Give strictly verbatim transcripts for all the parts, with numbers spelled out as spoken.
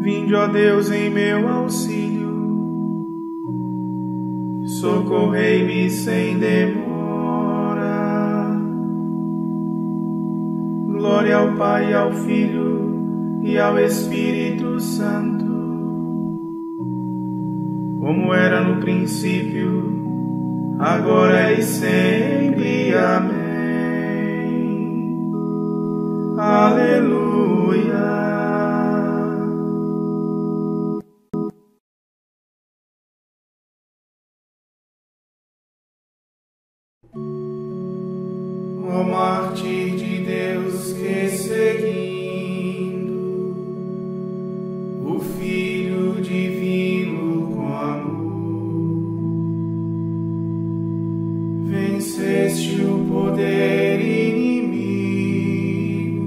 Vinde, ó Deus, em meu auxílio, socorrei-me sem demora. Glória ao Pai, ao Filho e ao Espírito Santo, como era no princípio, agora e sempre. Amém. Aleluia. Ó mártir de Deus que seguindo o Filho divino com amor, venceste o poder inimigo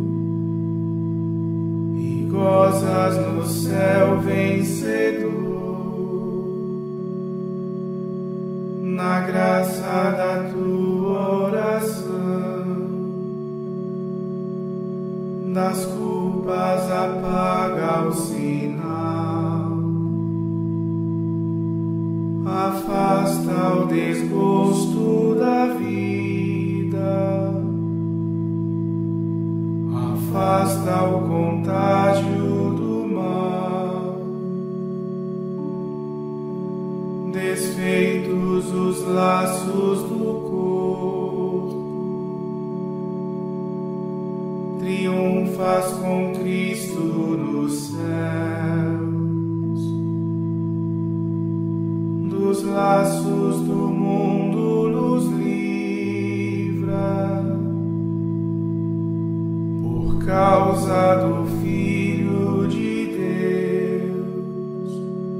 e gozas no céu vencedor, na graça da tua oração, das culpas apaga o sinal, afasta o desgosto da vida, afasta o contágio do mal, desfeitos os laços do corpo, triunfas com Cristo nos céus, dos laços do mundo nos livra, por causa do Filho de Deus.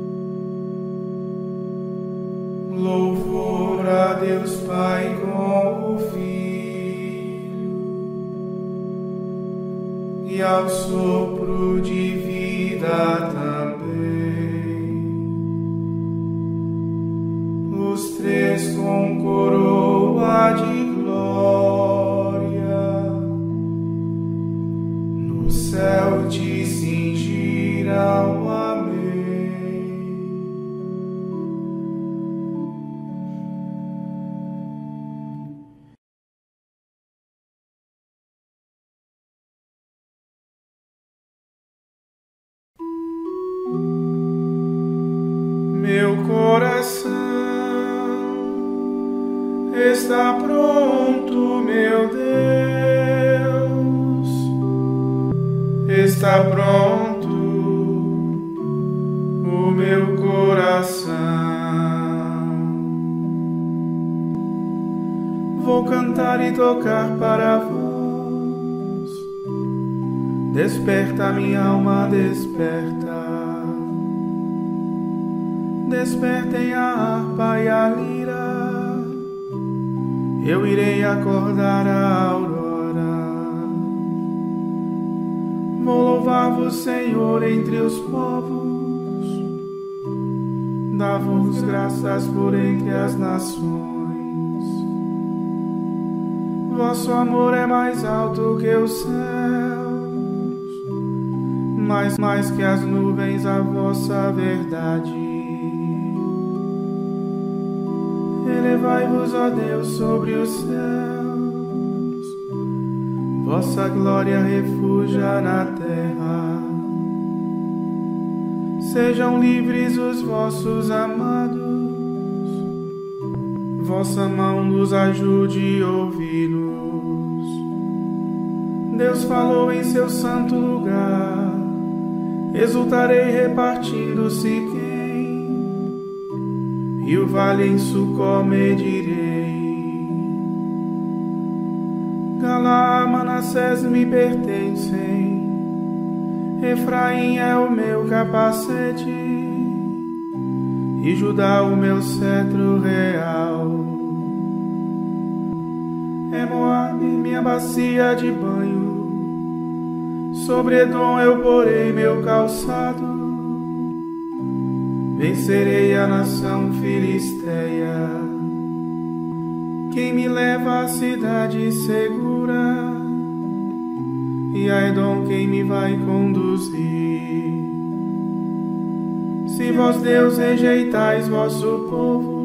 Louvor a Deus Pai com o Filho, e ao sopro de vida também, os três com coroa de glória, no céu te cingiram. Amém. Meu coração está pronto, meu Deus, está pronto o meu coração. Vou cantar e tocar para vós, desperta minha alma, desperta. Despertem a harpa e a lira, eu irei acordar a aurora. Vou louvar-vos, Senhor, entre os povos, dar-vos graças por entre as nações. Vosso amor é mais alto que os céus, mais, mais que as nuvens a vossa verdade. Elevai-vos, ó Deus, sobre os céus, vossa glória refugia na terra. Sejam livres os vossos amados, vossa mão nos ajude a ouvi-los. Deus falou em seu santo lugar, exultarei repartindo Siquém, e o vale em Sucó medirei. Galá, Manassés me pertencem, Efraim é o meu capacete, e Judá o meu cetro real. É Moabe minha bacia de banho, sobre Edom eu porei meu calçado. Vencerei a nação filisteia. Quem me leva à cidade segura, e a Edom quem me vai conduzir. Se vós, Deus, rejeitais vosso povo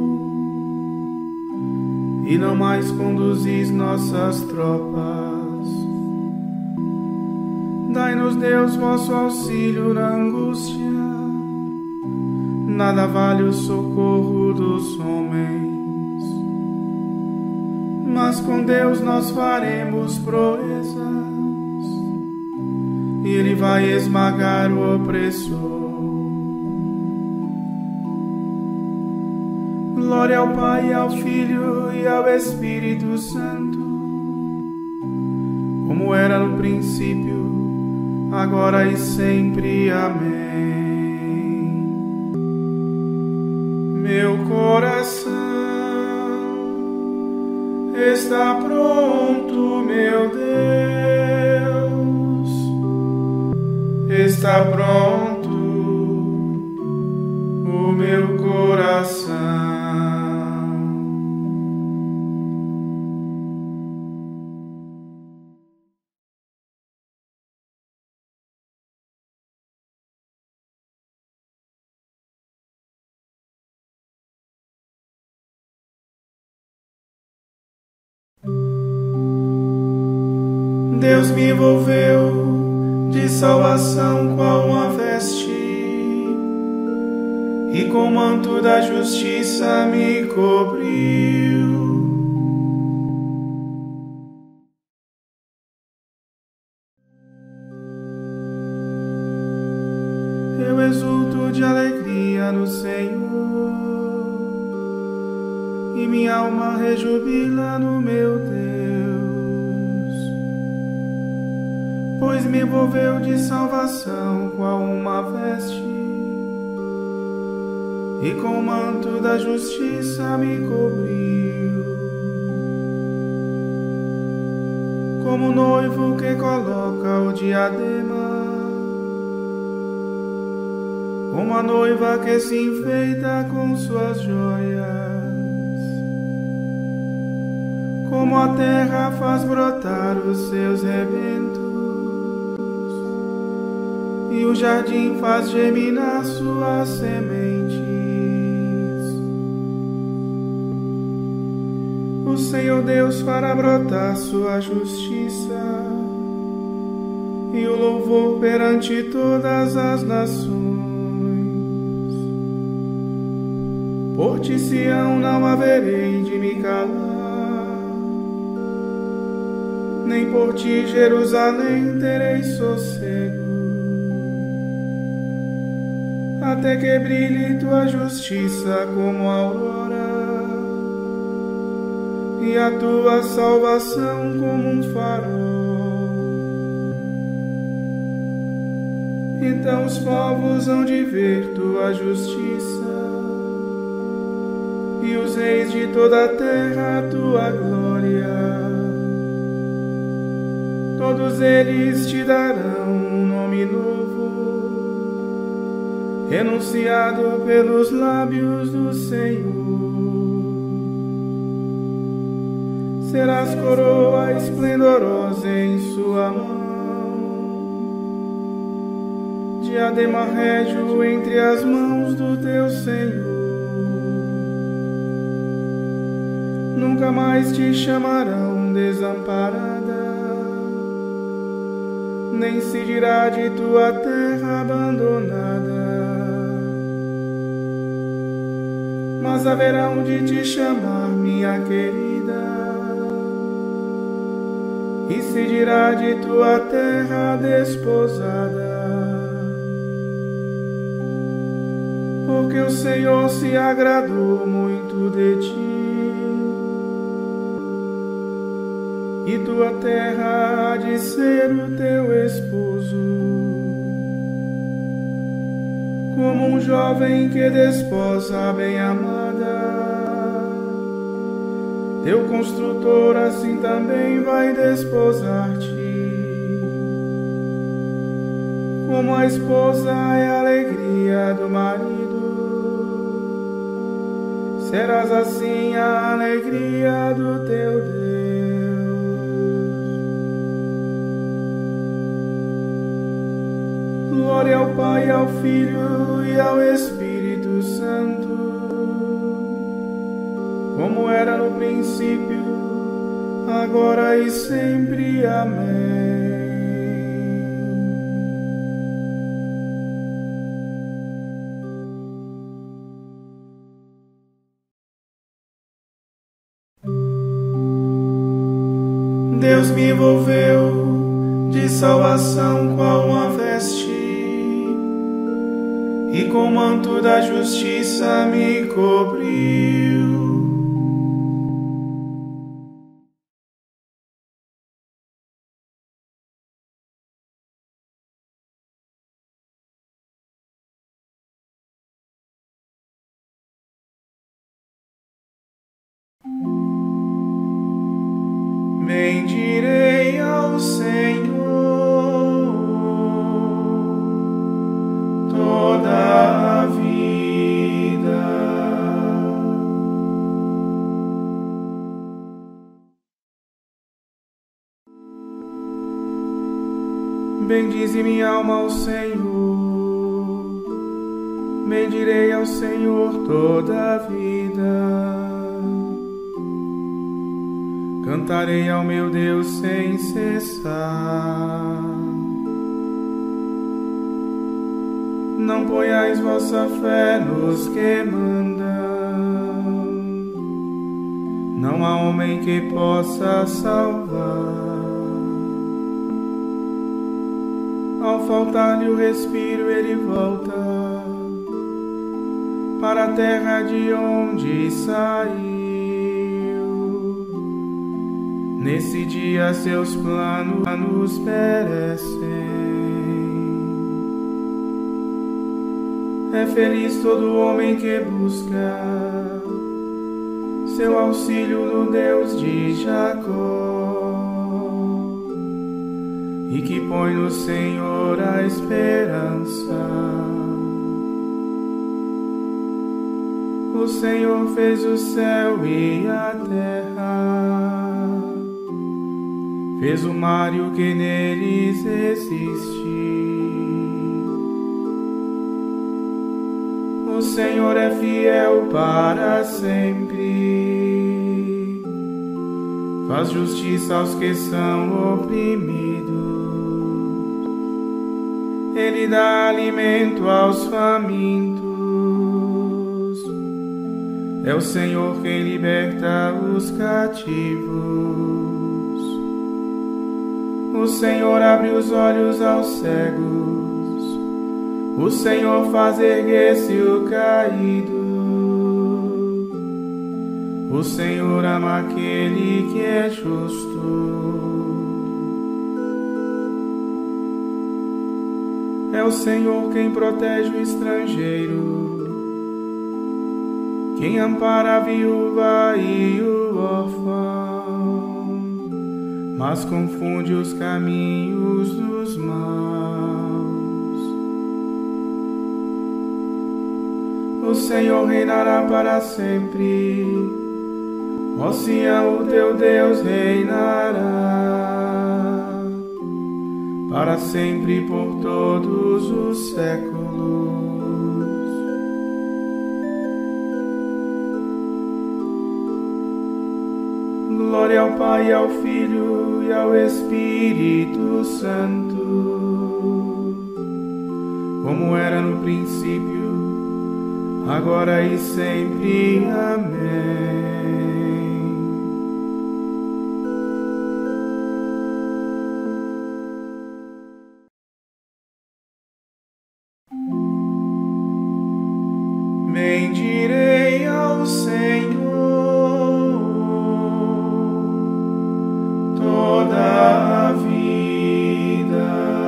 e não mais conduzis nossas tropas, dai-nos, Deus, vosso auxílio na angústia. Nada vale o socorro dos homens, mas com Deus nós faremos proezas, e Ele vai esmagar o opressor. Glória ao Pai, ao Filho e ao Espírito Santo, como era no princípio, agora e sempre. Amém. Meu coração está pronto, meu Deus, está pronto o meu coração. Deus me envolveu de salvação qual uma veste, e com o manto da justiça me cobriu. Eu exulto de alegria no Senhor, e minha alma rejubila no meu Deus. Pois me envolveu de salvação qual uma veste, e com o manto da justiça me cobriu. Como noivo que coloca o diadema, como a noiva que se enfeita com suas joias, como a terra faz brotar os seus rebentos, e o jardim faz germinar suas sementes. O Senhor Deus fará brotar sua justiça e o louvor perante todas as nações. Por ti, Sião, não haverei de me calar, nem por ti, Jerusalém, terei sossego, até que brilhe tua justiça como a aurora, e a tua salvação como um farol. Então os povos hão de ver tua justiça, e os reis de toda a terra a tua glória. Todos eles te darão um nome novo, enunciado pelos lábios do Senhor. Serás coroa esplendorosa em sua mão, diadema régio entre as mãos do teu Senhor. Nunca mais te chamarão desamparada, nem se dirá de tua terra abandonada, mas haverão de te chamar minha querida, e se dirá de tua terra desposada. Porque o Senhor se agradou muito de ti, e tua terra há de ser o teu esposo, como um jovem que desposa a bem-amada. Teu construtor assim também vai desposar-te. Como a esposa é a alegria do marido, serás assim a alegria do teu Deus. Glória ao Pai, ao Filho e ao Espírito Santo, como era no princípio, agora e sempre. Amém. Deus me envolveu de salvação qual uma veste, e com o manto da justiça me cobriu. Bendirei ao Senhor toda a vida. Bendize minha alma ao Senhor, bendirei ao Senhor toda a vida. Cantarei ao meu Deus sem cessar. Não ponhais vossa fé nos que mandam, não há homem que possa salvar. Ao faltar-lhe o respiro, ele volta para a terra de onde saiu. Nesse dia seus planos perecem. É feliz todo homem que busca seu auxílio no Deus de Jacó, e que põe no Senhor a esperança. O Senhor fez o céu e a terra, fez o mar e o que neles existe. O Senhor é fiel para sempre, faz justiça aos que são oprimidos. Ele dá alimento aos famintos. É o Senhor quem liberta os cativos. O Senhor abre os olhos aos cegos. O Senhor faz erguer-se o caído. O Senhor ama aquele que é justo. É o Senhor quem protege o estrangeiro, quem ampara a viúva e o órfão, mas confunde os caminhos dos maus. O Senhor reinará para sempre, ó Sião, o teu Deus reinará, para sempre e por todos os séculos. Glória ao Pai, ao Filho e ao Espírito Santo, como era no princípio, agora e sempre. Amém. Bendirei ao Senhor toda a vida.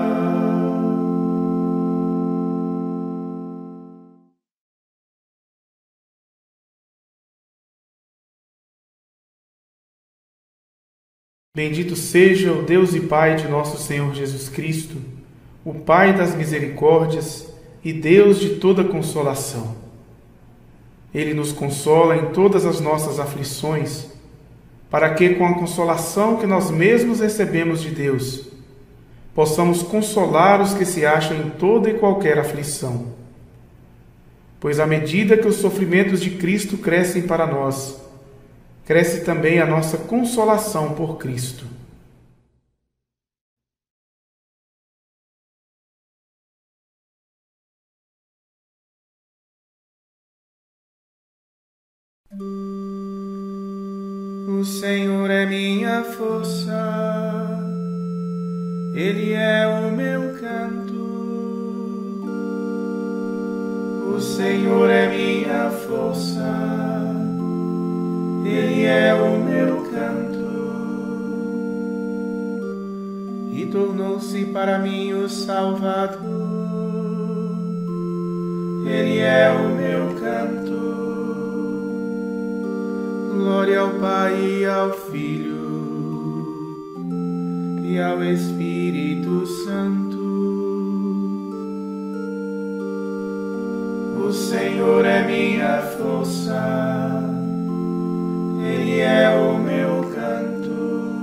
Bendito seja o Deus e Pai de nosso Senhor Jesus Cristo, o Pai das misericórdias e Deus de toda consolação. Ele nos consola em todas as nossas aflições, para que, com a consolação que nós mesmos recebemos de Deus, possamos consolar os que se acham em toda e qualquer aflição. Pois à medida que os sofrimentos de Cristo crescem para nós, cresce também a nossa consolação por Cristo. O Senhor é minha força, Ele é o meu canto. O Senhor é minha força, Ele é o meu canto. E tornou-se para mim o Salvador, Ele é o meu canto. Glória ao Pai e ao Filho e ao Espírito Santo. O Senhor é minha força, Ele é o meu canto.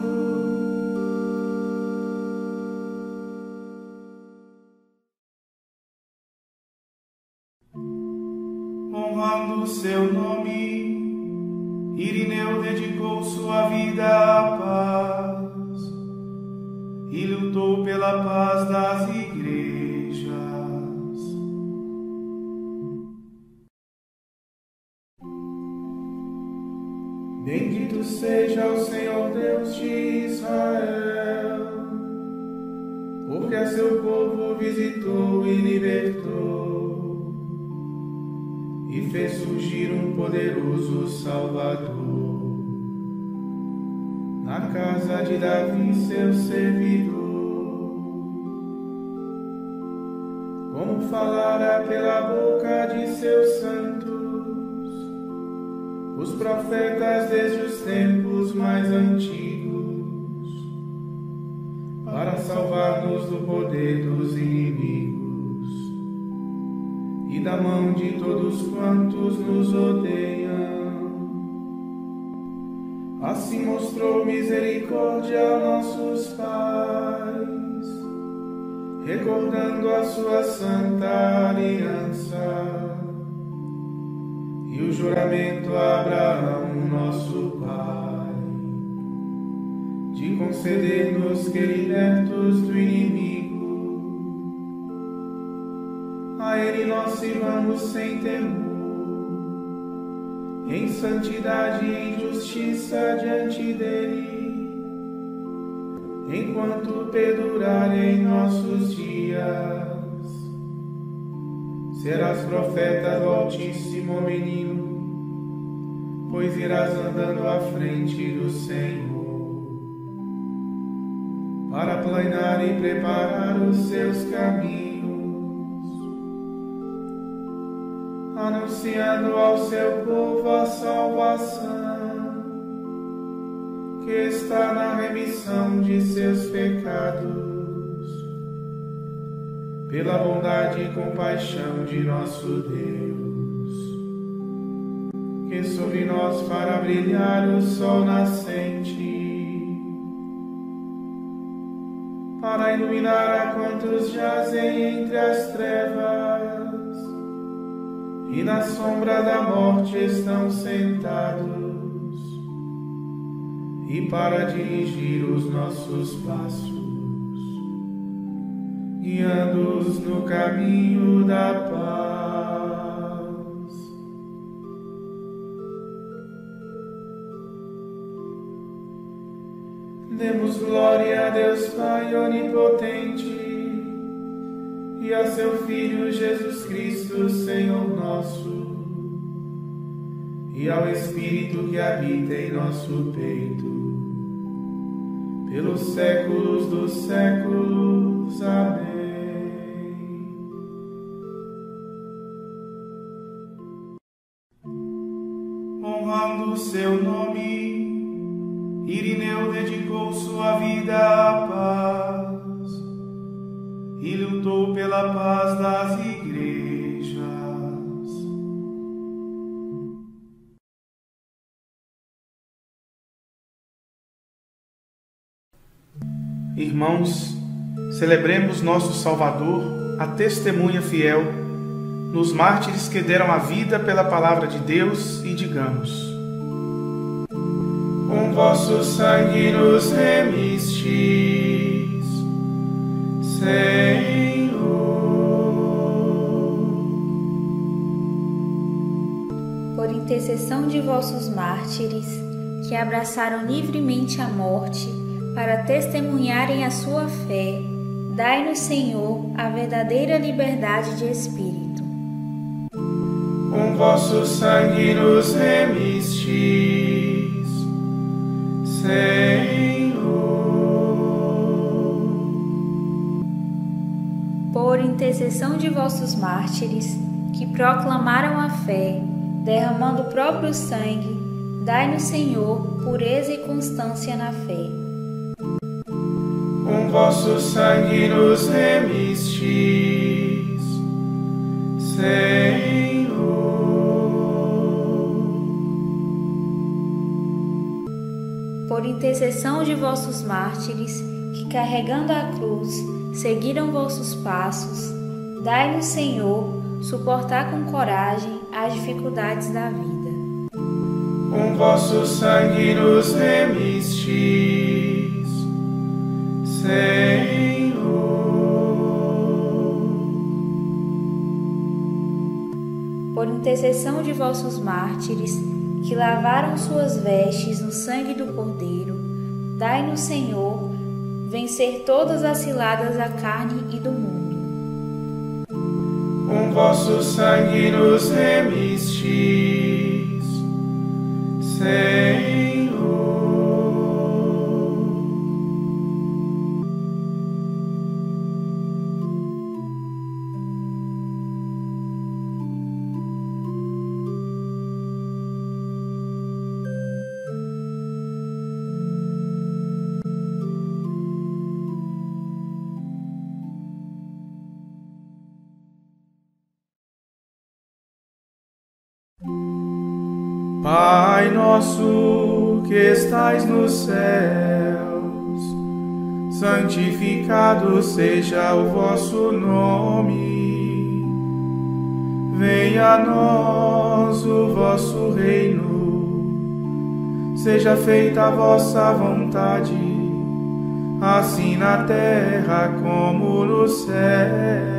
Honrando o seu nome, Irineu dedicou sua vida à paz e lutou pela paz das igrejas. Bendito seja o Senhor Deus de Israel, porque a seu povo visitou e libertou, e fez surgir um poderoso Salvador na casa de Davi, seu servidor. Como falara pela boca de seus santos os profetas desde os tempos mais antigos, para salvar-nos do poder dos inimigos e da mão de todos quantos nos odeiam. Assim mostrou misericórdia a nossos pais, recordando a sua santa aliança e o juramento a Abraão, nosso pai, de conceder-nos que, libertos do inimigo, a Ele nós sirvamos sem temor, em santidade e em justiça diante dEle, enquanto perdurarem nossos dias. Serás profeta do Altíssimo, menino, pois irás andando à frente do Senhor, para planear e preparar os seus caminhos, anunciando ao seu povo a salvação, que está na remissão de seus pecados, pela bondade e compaixão de nosso Deus, que sobre nós fará brilhar o sol nascente, para iluminar a quantos jazem entre as trevas e na sombra da morte estão sentados, e para dirigir os nossos passos, guiando-os no caminho da paz. Demos glória a Deus Pai onipotente e a seu Filho Jesus Cristo, Senhor nosso, e ao Espírito que habita em nosso peito, pelos séculos dos séculos. Amém. Honrando o seu nome, Irineu dedicou sua vida à paz e lutou pela paz das igrejas. Irmãos, Celebremos nosso Salvador, a testemunha fiel, nos mártires que deram a vida pela palavra de Deus, e digamos: com vosso sangue nos remistes, Senhor. Por intercessão de vossos mártires, que abraçaram livremente a morte para testemunharem a sua fé, dai-nos, Senhor, a verdadeira liberdade de espírito. Com vosso sangue nos remistes, Senhor. Por intercessão de vossos mártires, que proclamaram a fé, derramando o próprio sangue, dai-nos, Senhor, pureza e constância na fé. Com vosso sangue nos remistes, Senhor. Por intercessão de vossos mártires, que carregando a cruz, seguiram vossos passos, dai-nos, Senhor, suportar com coragem as dificuldades da vida. Com vosso sangue nos remistes, Senhor. Por intercessão de vossos mártires, que lavaram suas vestes no sangue do Cordeiro, dai-nos, Senhor, vencer todas as ciladas da carne e do mundo. Com vosso sangue nos remistes, Senhor. Pai nosso que estais nos céus, santificado seja o vosso nome. Venha a nós o vosso reino, seja feita a vossa vontade, assim na terra como no céu.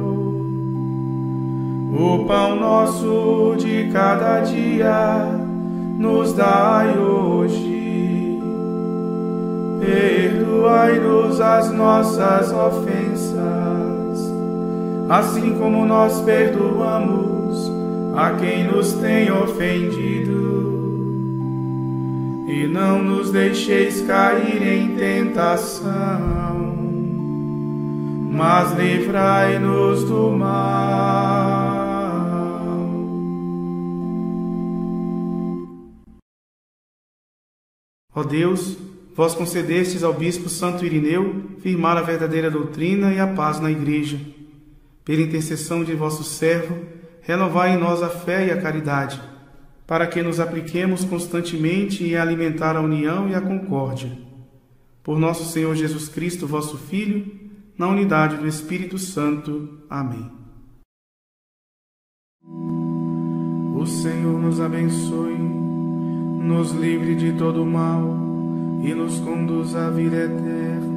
O pão nosso de cada dia nos dai hoje. Perdoai-nos as nossas ofensas, assim como nós perdoamos a quem nos tem ofendido. E não nos deixeis cair em tentação, mas livrai-nos do mal. Ó Deus, vós concedestes ao bispo Santo Irineu firmar a verdadeira doutrina e a paz na Igreja. Pela intercessão de vosso servo, renovai em nós a fé e a caridade, para que nos apliquemos constantemente em alimentar a união e a concórdia. Por nosso Senhor Jesus Cristo, vosso Filho, na unidade do Espírito Santo. Amém. O Senhor nos abençoe, nos livre de todo mal e nos conduz à vida eterna.